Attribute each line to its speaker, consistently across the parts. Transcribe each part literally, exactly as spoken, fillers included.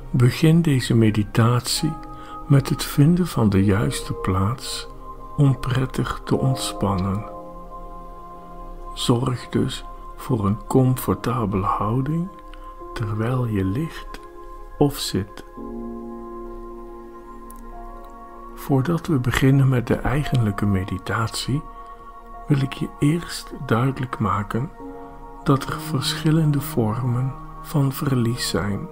Speaker 1: Begin deze meditatie met het vinden van de juiste plaats om prettig te ontspannen. Zorg dus voor een comfortabele houding terwijl je ligt of zit. Voordat we beginnen met de eigenlijke meditatie, wil ik je eerst duidelijk maken dat er verschillende vormen van verlies zijn.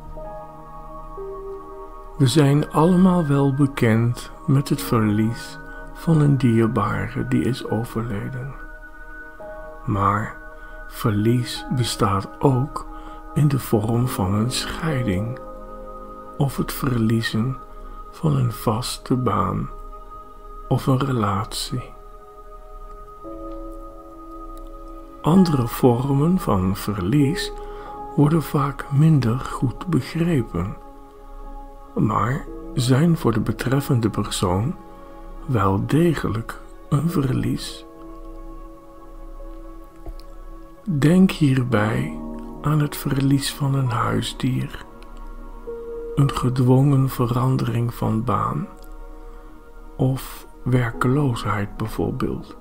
Speaker 1: We zijn allemaal wel bekend met het verlies van een dierbare die is overleden. Maar verlies bestaat ook in de vorm van een scheiding of het verliezen van een vaste baan of een relatie. Andere vormen van verlies worden vaak minder goed begrepen, maar zijn voor de betreffende persoon wel degelijk een verlies. Denk hierbij aan het verlies van een huisdier, een gedwongen verandering van baan of werkeloosheid bijvoorbeeld.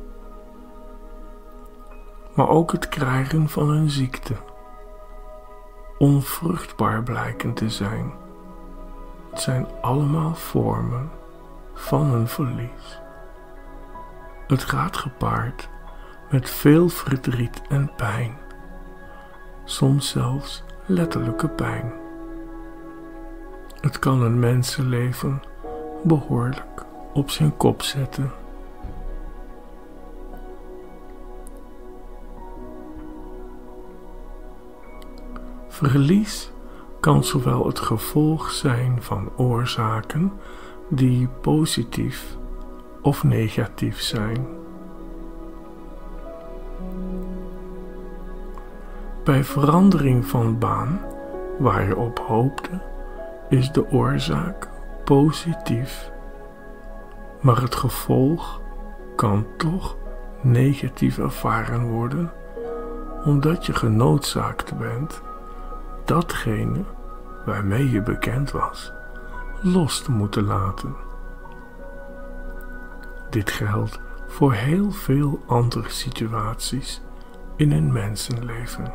Speaker 1: Maar ook het krijgen van een ziekte, onvruchtbaar blijken te zijn. Het zijn allemaal vormen van een verlies. Het gaat gepaard met veel verdriet en pijn, soms zelfs letterlijke pijn. Het kan een mensenleven behoorlijk op zijn kop zetten. Verlies kan zowel het gevolg zijn van oorzaken die positief of negatief zijn. Bij verandering van baan waar je op hoopte, is de oorzaak positief, maar het gevolg kan toch negatief ervaren worden, omdat je genoodzaakt bent datgene waarmee je bekend was los te moeten laten. Dit geldt voor heel veel andere situaties in een mensenleven.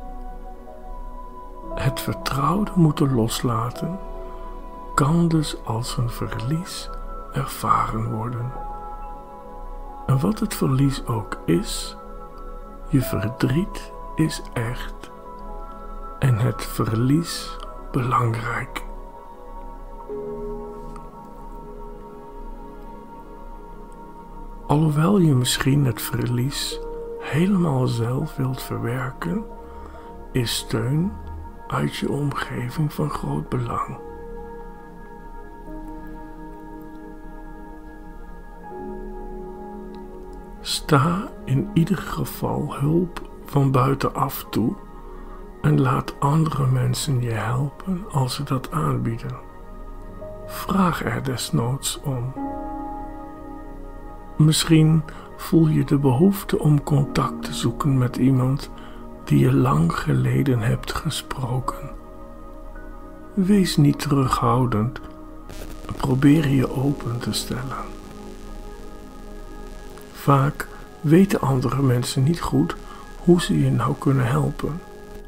Speaker 1: Het vertrouwde moeten loslaten kan dus als een verlies ervaren worden. En wat het verlies ook is, je verdriet is echt en het verlies belangrijk. Alhoewel je misschien het verlies helemaal zelf wilt verwerken, is steun uit je omgeving van groot belang. Sta in ieder geval hulp van buitenaf toe en laat andere mensen je helpen als ze dat aanbieden. Vraag er desnoods om. Misschien voel je de behoefte om contact te zoeken met iemand die je lang geleden hebt gesproken. Wees niet terughoudend, probeer je open te stellen. Vaak weten andere mensen niet goed hoe ze je nou kunnen helpen.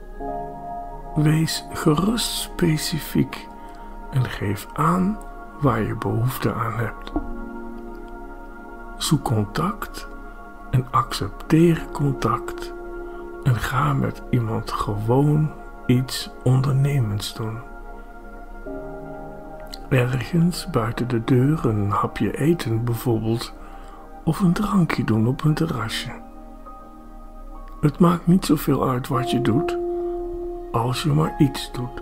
Speaker 1: Wees gerust specifiek en geef aan waar je behoefte aan hebt. Zoek contact en accepteer contact en ga met iemand gewoon iets ondernemends doen. Ergens buiten de deur een hapje eten bijvoorbeeld, of een drankje doen op een terrasje. Het maakt niet zoveel uit wat je doet, als je maar iets doet.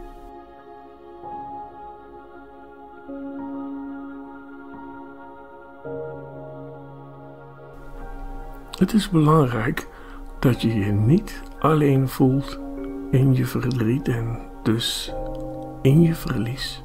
Speaker 1: Het is belangrijk dat je je niet alleen voelt in je verdriet en dus in je verlies.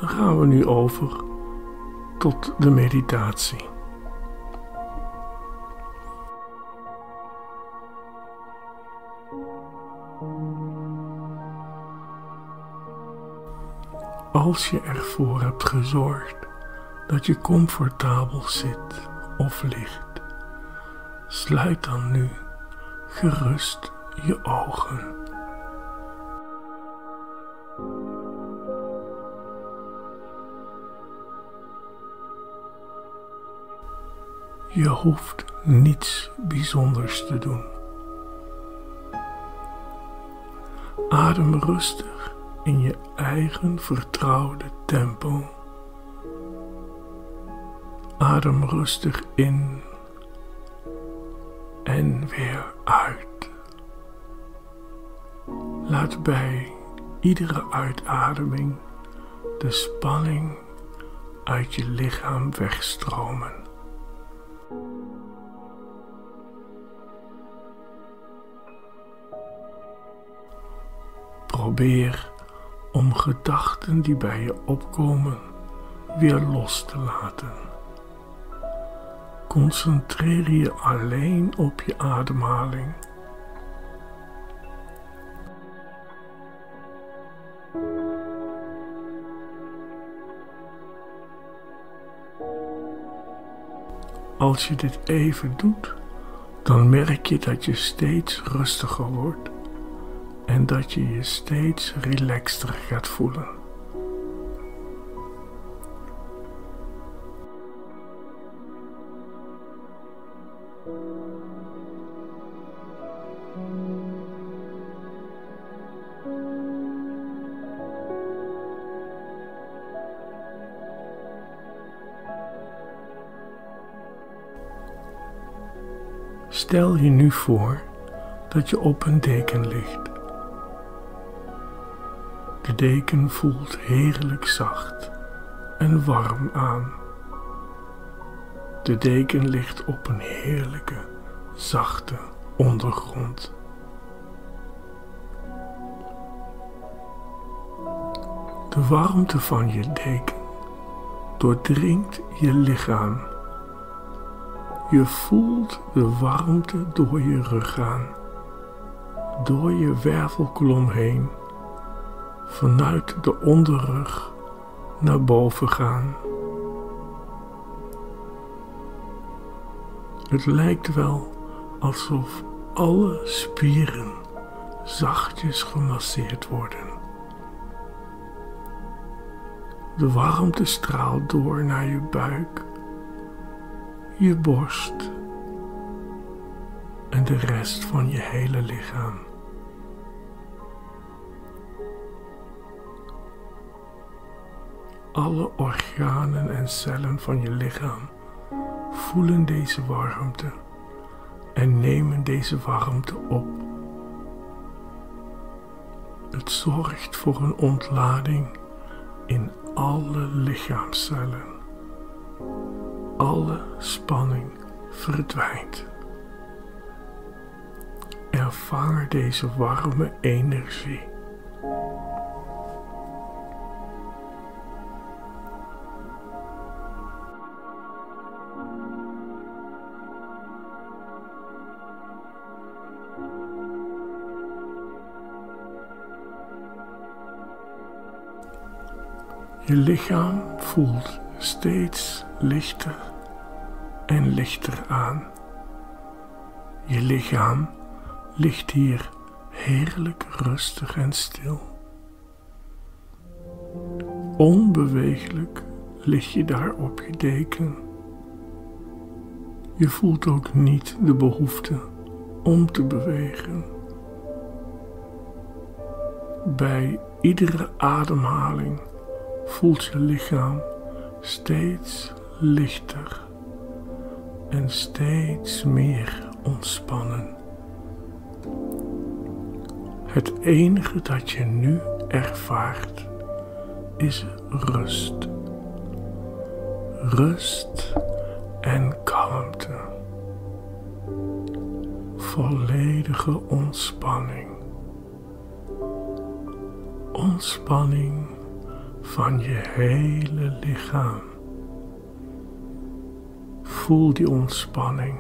Speaker 1: Dan gaan we nu over tot de meditatie. Als je ervoor hebt gezorgd dat je comfortabel zit of ligt, sluit dan nu gerust je ogen. Je hoeft niets bijzonders te doen. Adem rustig in je eigen vertrouwde tempo. Adem rustig in en weer uit. Laat bij iedere uitademing de spanning uit je lichaam wegstromen. Probeer om gedachten die bij je opkomen weer los te laten. Concentreer je alleen op je ademhaling. Als je dit even doet, dan merk je dat je steeds rustiger wordt en dat je je steeds relaxter gaat voelen. Stel je nu voor dat je op een deken ligt. De deken voelt heerlijk zacht en warm aan. De deken ligt op een heerlijke, zachte ondergrond. De warmte van je deken doordringt je lichaam. Je voelt de warmte door je rug gaan, door je wervelkolom heen, vanuit de onderrug naar boven gaan. Het lijkt wel alsof alle spieren zachtjes gemasseerd worden. De warmte straalt door naar je buik, je borst en de rest van je hele lichaam. Alle organen en cellen van je lichaam voelen deze warmte en nemen deze warmte op. Het zorgt voor een ontlading in alle lichaamscellen. Alle spanning verdwijnt. Ervaar deze warme energie. Je lichaam voelt steeds lichter en lichter aan. Je lichaam ligt hier heerlijk rustig en stil. Onbeweeglijk lig je daar op je deken. Je voelt ook niet de behoefte om te bewegen. Bij iedere ademhaling voelt je lichaam steeds lichter en steeds meer ontspannen. Het enige dat je nu ervaart is rust. Rust en kalmte. Volledige ontspanning. Ontspanning van je hele lichaam. Voel die ontspanning.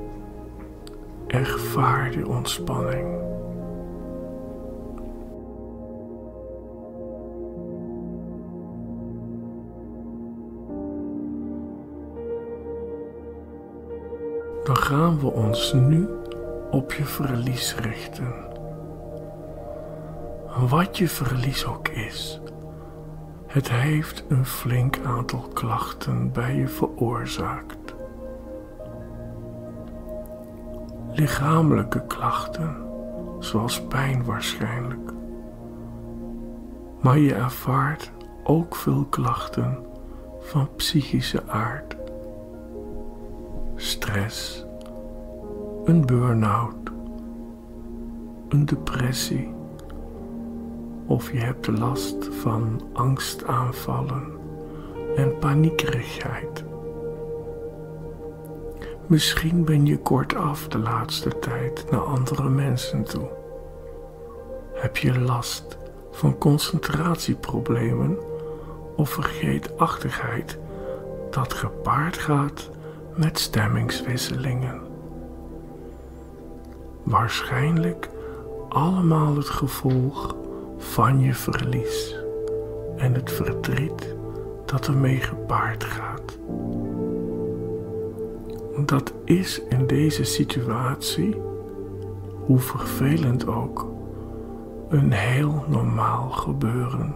Speaker 1: Ervaar die ontspanning. Dan gaan we ons nu op je verlies richten. Wat je verlies ook is, het heeft een flink aantal klachten bij je veroorzaakt. Lichamelijke klachten, zoals pijn waarschijnlijk. Maar je ervaart ook veel klachten van psychische aard. Stress, een burn-out, een depressie, of je hebt last van angstaanvallen en paniekerigheid. Misschien ben je kortaf de laatste tijd naar andere mensen toe. Heb je last van concentratieproblemen of vergeetachtigheid dat gepaard gaat met stemmingswisselingen. Waarschijnlijk allemaal het gevolg van je verlies en het verdriet dat ermee gepaard gaat. Dat is in deze situatie, hoe vervelend ook, een heel normaal gebeuren.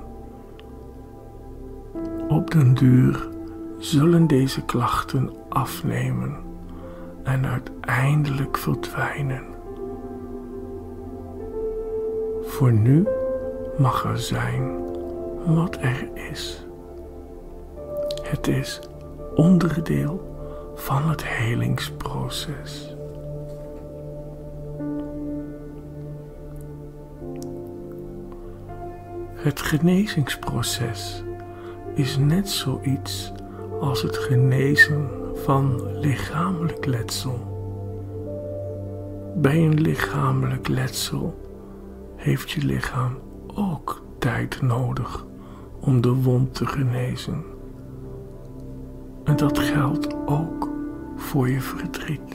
Speaker 1: Op den duur zullen deze klachten afnemen en uiteindelijk verdwijnen. Voor nu mag er zijn wat er is. Het is onderdeel van het helingsproces. Het genezingsproces is net zoiets als het genezen van lichamelijk letsel. Bij een lichamelijk letsel heeft je lichaam ook tijd nodig om de wond te genezen. En dat geldt ook voor je verdriet.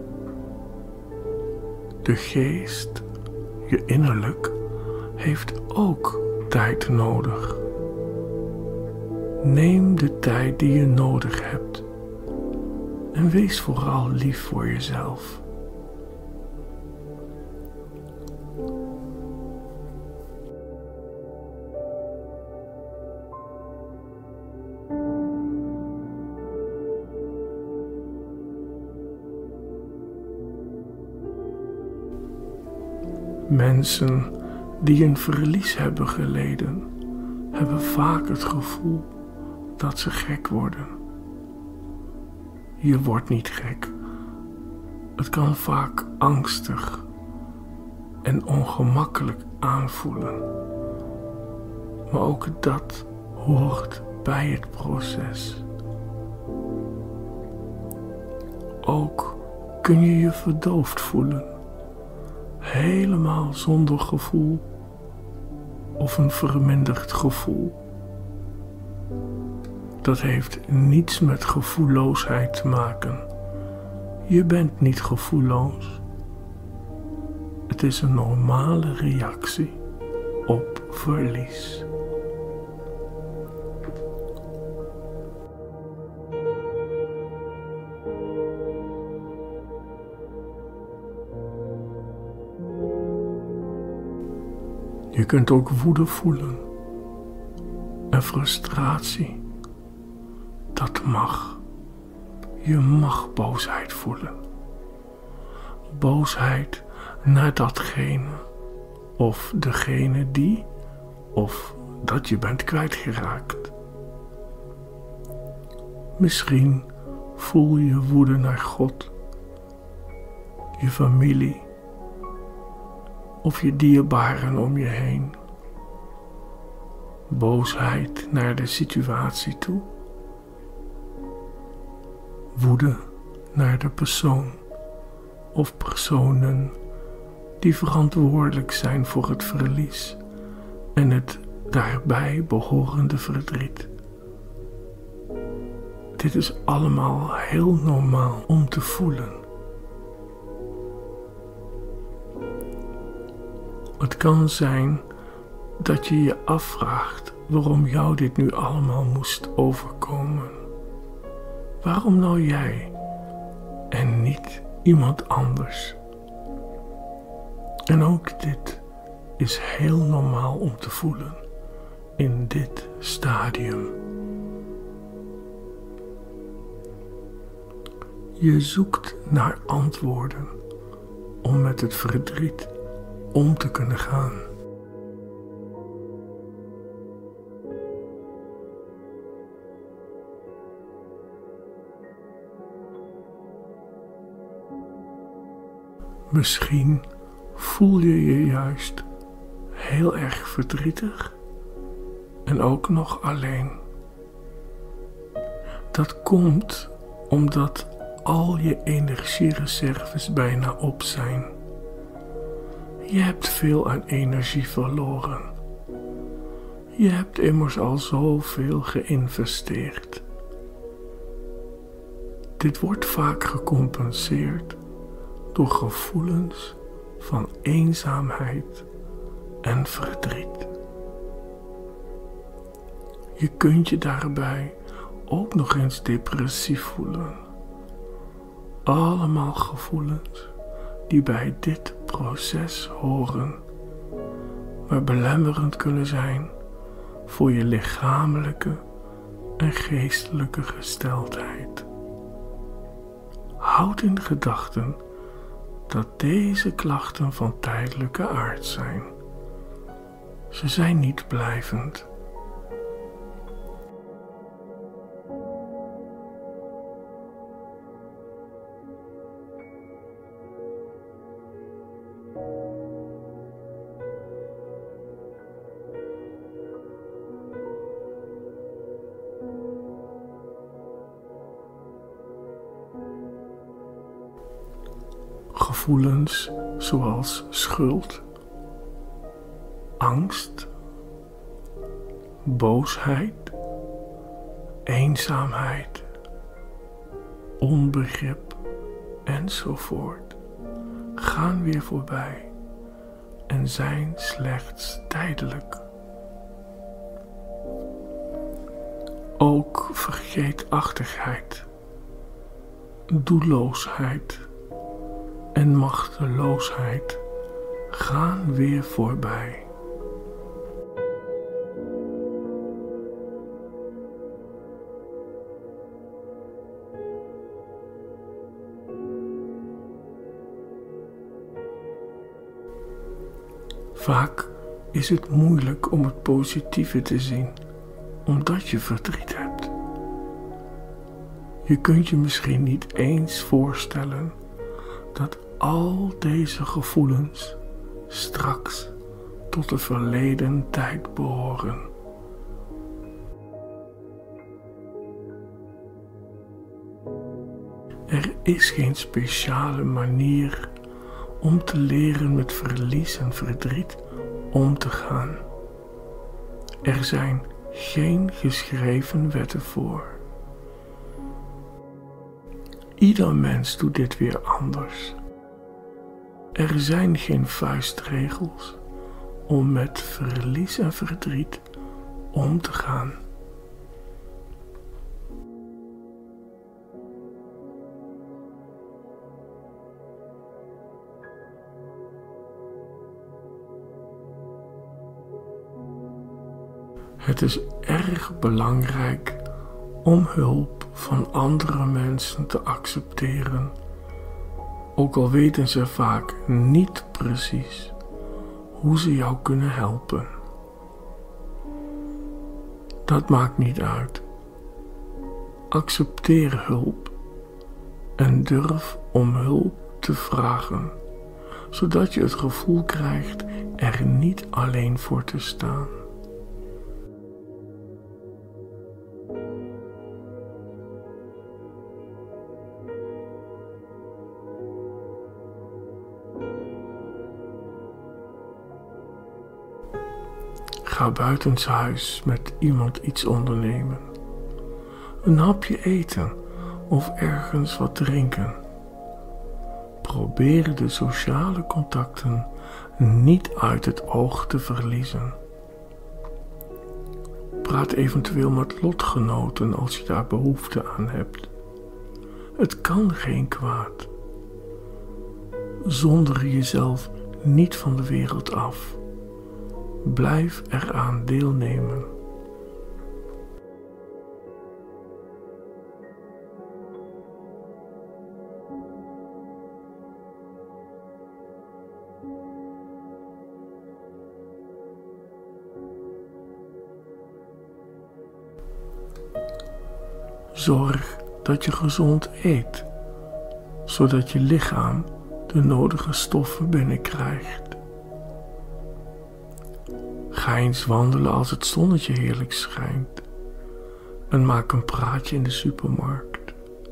Speaker 1: De geest, je innerlijk, heeft ook tijd nodig. Neem de tijd die je nodig hebt en wees vooral lief voor jezelf. Mensen die een verlies hebben geleden, hebben vaak het gevoel dat ze gek worden. Je wordt niet gek. Het kan vaak angstig en ongemakkelijk aanvoelen. Maar ook dat hoort bij het proces. Ook kun je je verdoofd voelen. Helemaal zonder gevoel of een verminderd gevoel. Dat heeft niets met gevoelloosheid te maken. Je bent niet gevoelloos. Het is een normale reactie op verlies. Je kunt ook woede voelen en frustratie. Dat mag. Je mag boosheid voelen. Boosheid naar datgene of degene die of dat je bent kwijtgeraakt. Misschien voel je woede naar God, je familie of je dierbaren om je heen. Boosheid naar de situatie toe. Woede naar de persoon of personen die verantwoordelijk zijn voor het verlies en het daarbij behorende verdriet. Dit is allemaal heel normaal om te voelen. Het kan zijn dat je je afvraagt waarom jou dit nu allemaal moest overkomen. Waarom nou jij en niet iemand anders? En ook dit is heel normaal om te voelen in dit stadium. Je zoekt naar antwoorden om met het verdriet om te kunnen gaan. Misschien voel je je juist heel erg verdrietig en ook nog alleen. Dat komt omdat al je energiereserves bijna op zijn. Je hebt veel aan energie verloren. Je hebt immers al zoveel geïnvesteerd. Dit wordt vaak gecompenseerd door gevoelens van eenzaamheid en verdriet. Je kunt je daarbij ook nog eens depressief voelen. Allemaal gevoelens die bij dit proces horen, maar belemmerend kunnen zijn voor je lichamelijke en geestelijke gesteldheid. Houd in gedachten dat deze klachten van tijdelijke aard zijn. Ze zijn niet blijvend. Gevoelens zoals schuld, angst, boosheid, eenzaamheid, onbegrip enzovoort gaan weer voorbij en zijn slechts tijdelijk. Ook vergeetachtigheid, doelloosheid en machteloosheid gaan weer voorbij. Vaak is het moeilijk om het positieve te zien, omdat je verdriet hebt. Je kunt je misschien niet eens voorstellen dat al deze gevoelens straks tot de verleden tijd behoren. Er is geen speciale manier om te leren met verlies en verdriet om te gaan. Er zijn geen geschreven wetten voor. Ieder mens doet dit weer anders. Er zijn geen vuistregels om met verlies en verdriet om te gaan. Het is erg belangrijk om hulp van andere mensen te accepteren, ook al weten ze vaak niet precies hoe ze jou kunnen helpen. Dat maakt niet uit. Accepteer hulp en durf om hulp te vragen, zodat je het gevoel krijgt er niet alleen voor te staan. Ga buitenshuis met iemand iets ondernemen. Een hapje eten of ergens wat drinken. Probeer de sociale contacten niet uit het oog te verliezen. Praat eventueel met lotgenoten als je daar behoefte aan hebt. Het kan geen kwaad. Zonder jezelf niet van de wereld af. Blijf eraan deelnemen. Zorg dat je gezond eet, zodat je lichaam de nodige stoffen binnenkrijgt. Ga eens wandelen als het zonnetje heerlijk schijnt en maak een praatje in de supermarkt.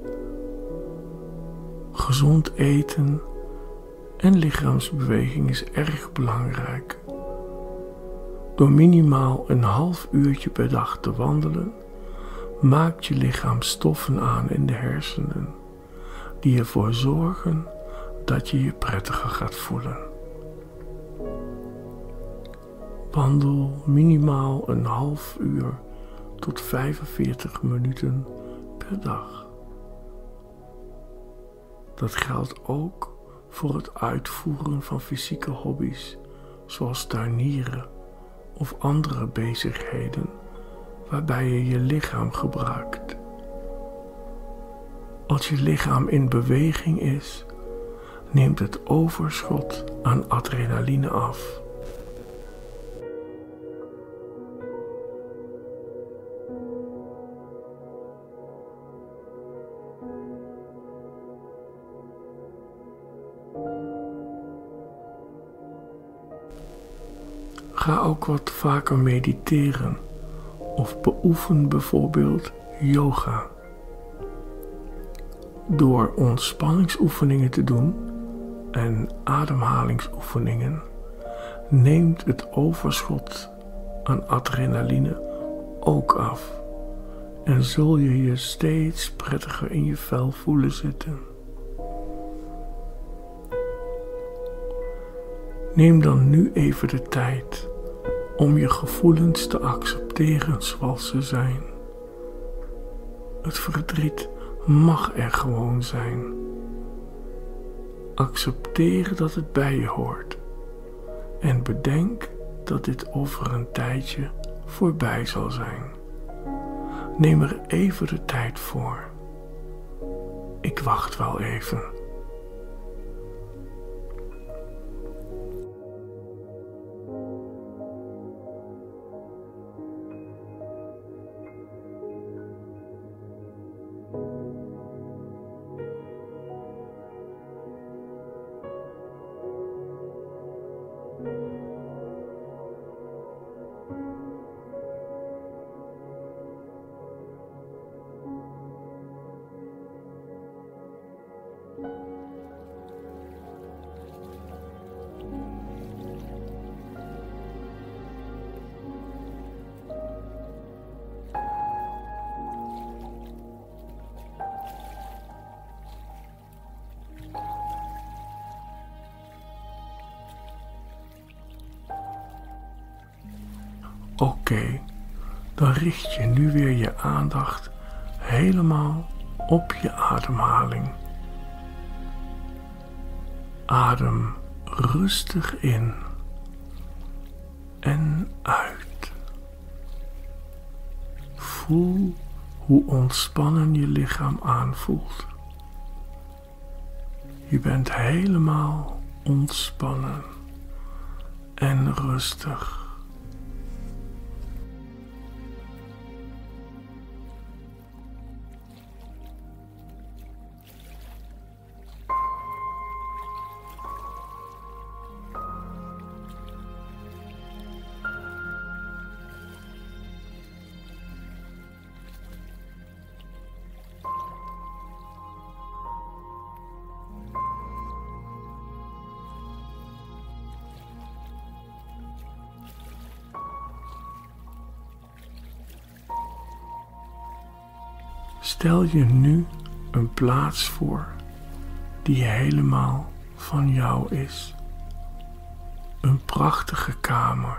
Speaker 1: Gezond eten en lichaamsbeweging is erg belangrijk. Door minimaal een half uurtje per dag te wandelen, maakt je lichaam stoffen aan in de hersenen die ervoor zorgen dat je je prettiger gaat voelen. Wandel minimaal een half uur tot vijfenveertig minuten per dag. Dat geldt ook voor het uitvoeren van fysieke hobby's zoals tuinieren of andere bezigheden waarbij je je lichaam gebruikt. Als je lichaam in beweging is, neemt het overschot aan adrenaline af. Ga ook wat vaker mediteren of beoefen bijvoorbeeld yoga. Door ontspanningsoefeningen te doen en ademhalingsoefeningen neemt het overschot aan adrenaline ook af en zul je je steeds prettiger in je vel voelen zitten. Neem dan nu even de tijd om je gevoelens te accepteren zoals ze zijn. Het verdriet mag er gewoon zijn. Accepteer dat het bij je hoort en bedenk dat dit over een tijdje voorbij zal zijn. Neem er even de tijd voor. Ik wacht wel even. Oké, okay, dan richt je nu weer je aandacht helemaal op je ademhaling. Adem rustig in en uit. Voel hoe ontspannen je lichaam aanvoelt. Je bent helemaal ontspannen en rustig. Stel je nu een plaats voor die helemaal van jou is. Een prachtige kamer.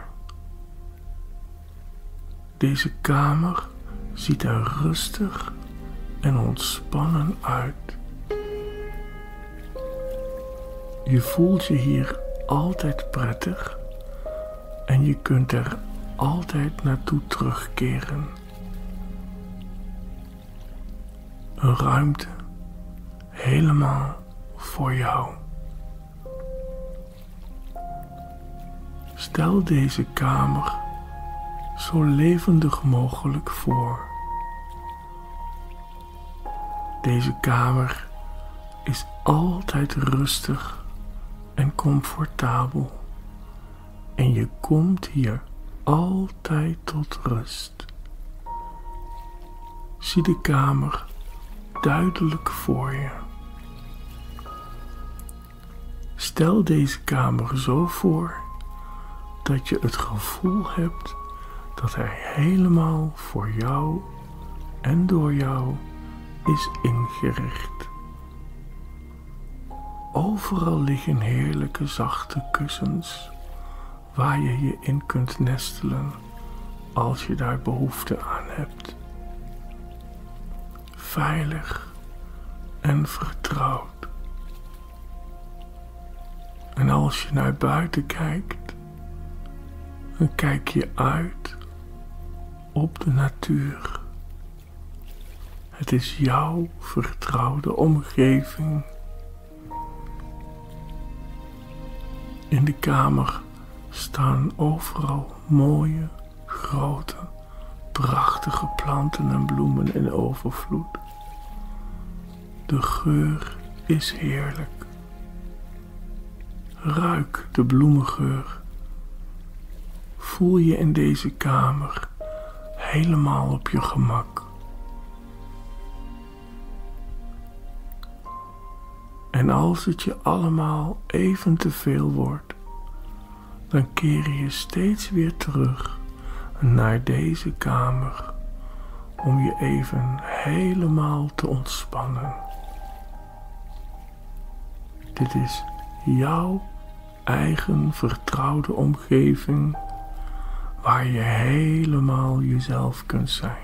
Speaker 1: Deze kamer ziet er rustig en ontspannen uit. Je voelt je hier altijd prettig en je kunt er altijd naartoe terugkeren. Een ruimte helemaal voor jou. Stel deze kamer zo levendig mogelijk voor. Deze kamer is altijd rustig en comfortabel en je komt hier altijd tot rust. Zie de kamer duidelijk voor je. Stel deze kamer zo voor dat je het gevoel hebt dat hij helemaal voor jou en door jou is ingericht. Overal liggen heerlijke zachte kussens waar je je in kunt nestelen als je daar behoefte aan hebt. Veilig en vertrouwd. En als je naar buiten kijkt, dan kijk je uit op de natuur. Het is jouw vertrouwde omgeving. In de kamer staan overal mooie, grote, prachtige planten en bloemen in overvloed. De geur is heerlijk. Ruik de bloemengeur. Voel je in deze kamer helemaal op je gemak. En als het je allemaal even te veel wordt, dan keer je steeds weer terug naar deze kamer om je even helemaal te ontspannen. Dit is jouw eigen vertrouwde omgeving waar je helemaal jezelf kunt zijn.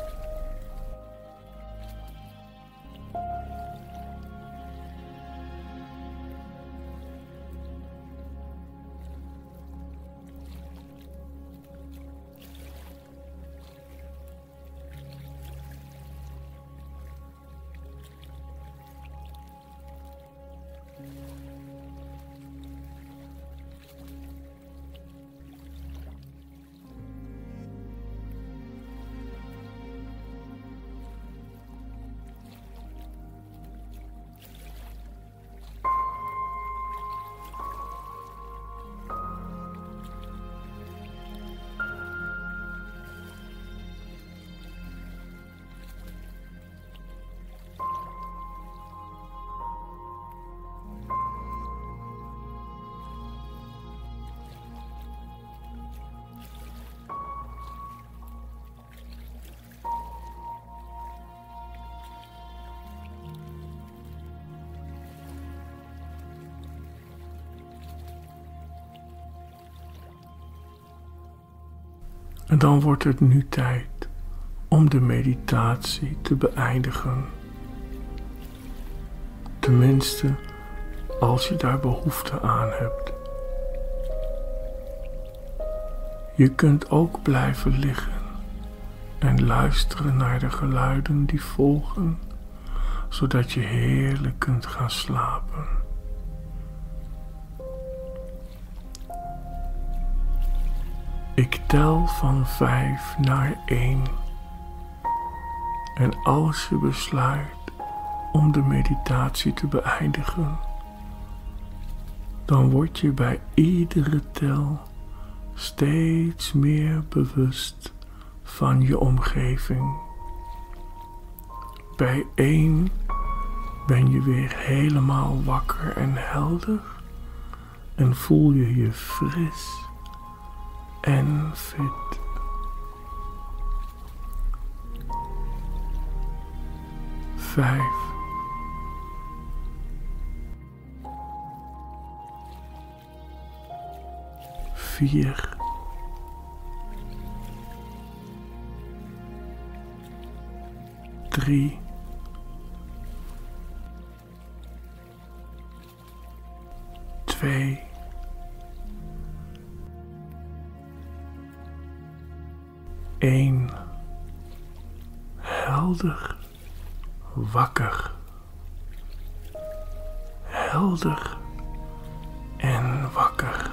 Speaker 1: En dan wordt het nu tijd om de meditatie te beëindigen. Tenminste, als je daar behoefte aan hebt. Je kunt ook blijven liggen en luisteren naar de geluiden die volgen, zodat je heerlijk kunt gaan slapen. Ik tel van vijf naar één. En als je besluit om de meditatie te beëindigen, dan word je bij iedere tel steeds meer bewust van je omgeving. Bij één ben je weer helemaal wakker en helder en voel je je fris en fit. vijf, vier, drie, twee, één. Helder, wakker, helder en wakker.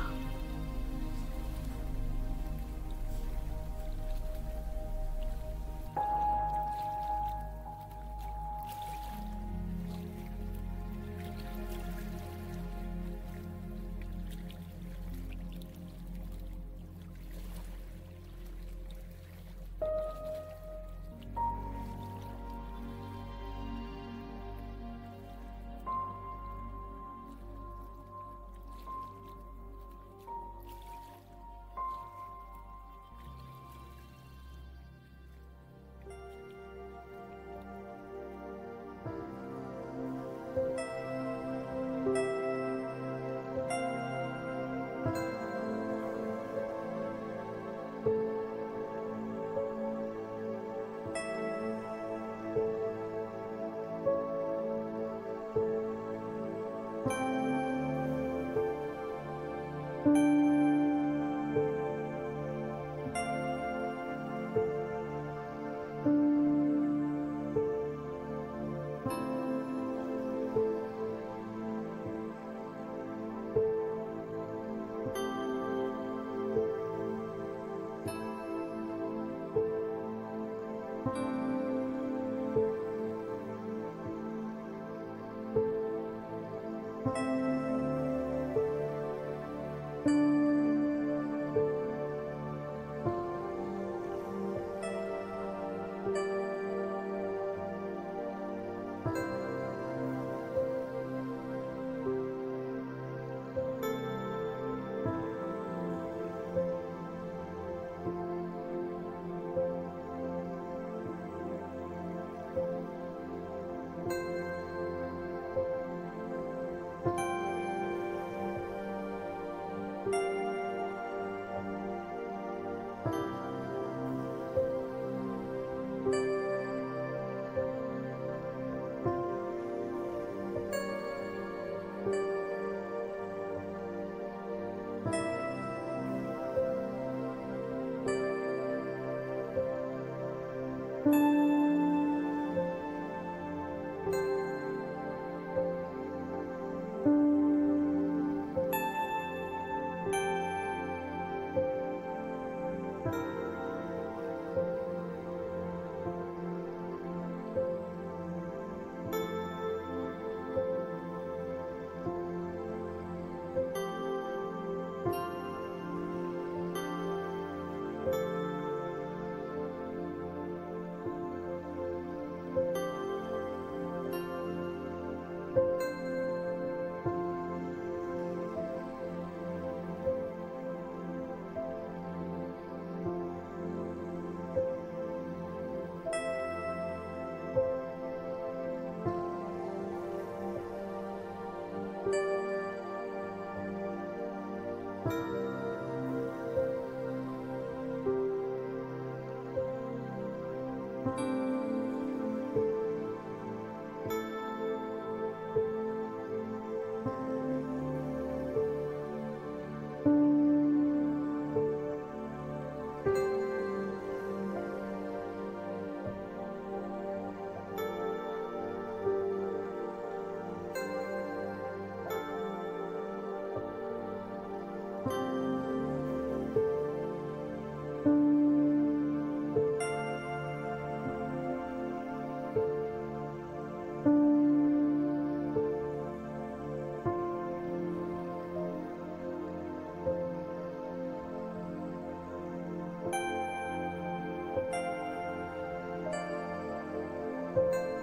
Speaker 2: you.